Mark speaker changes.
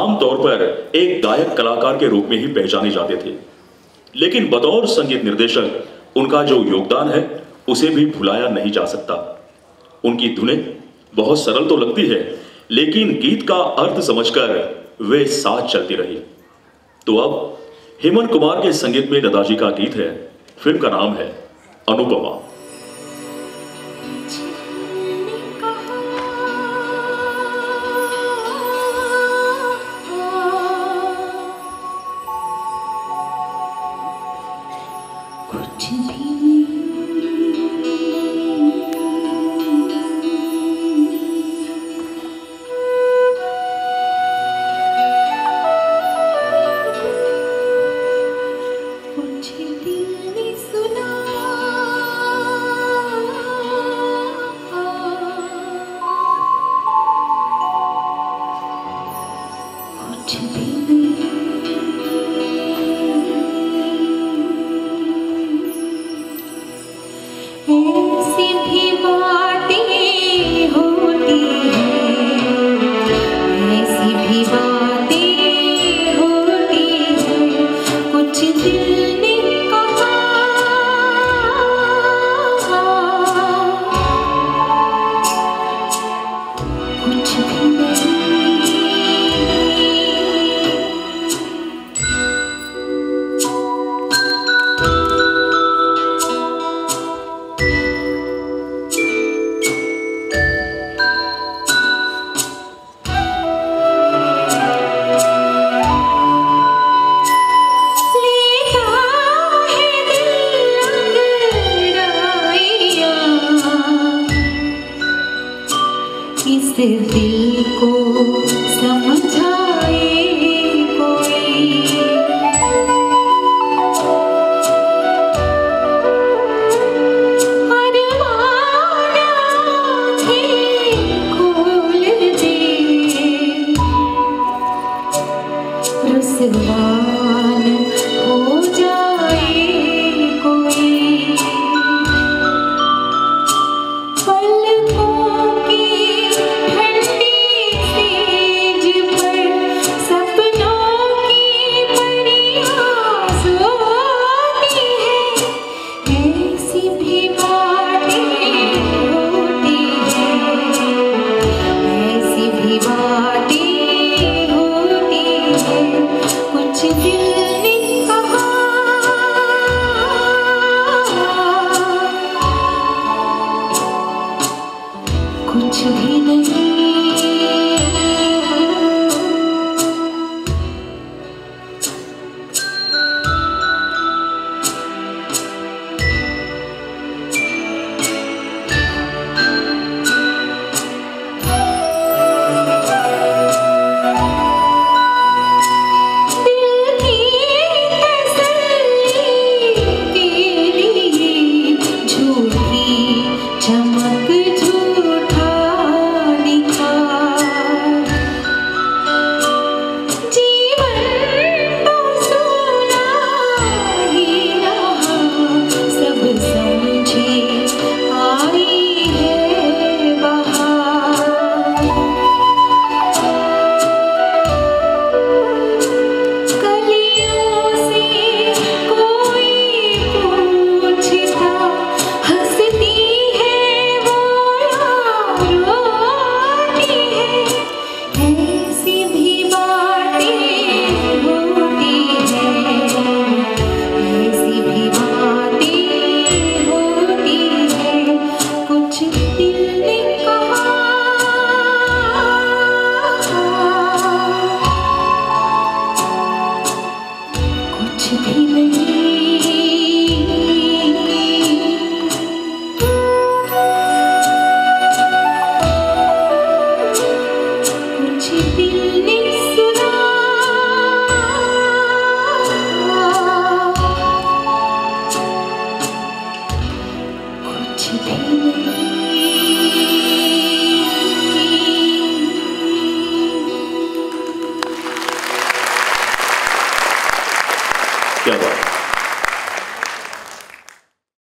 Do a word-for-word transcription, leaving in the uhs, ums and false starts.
Speaker 1: आमतौर पर एक गायक कलाकार के रूप में ही पहचाने जाते थे, लेकिन बतौर संगीत निर्देशक उनका जो योगदान है उसे भी भुलाया नहीं जा सकता। उनकी धुनें बहुत सरल तो लगती है, लेकिन गीत का अर्थ समझकर वे साथ चलती रही। तो अब हेमंत कुमार के संगीत में लता जी का गीत है, फिल्म का नाम है अनुपमा।
Speaker 2: दिल को समझाए कोई, हर वादा खोल दे, रुसवान हो जाए कोई। कुछ भी नहीं कुछ भी नहीं।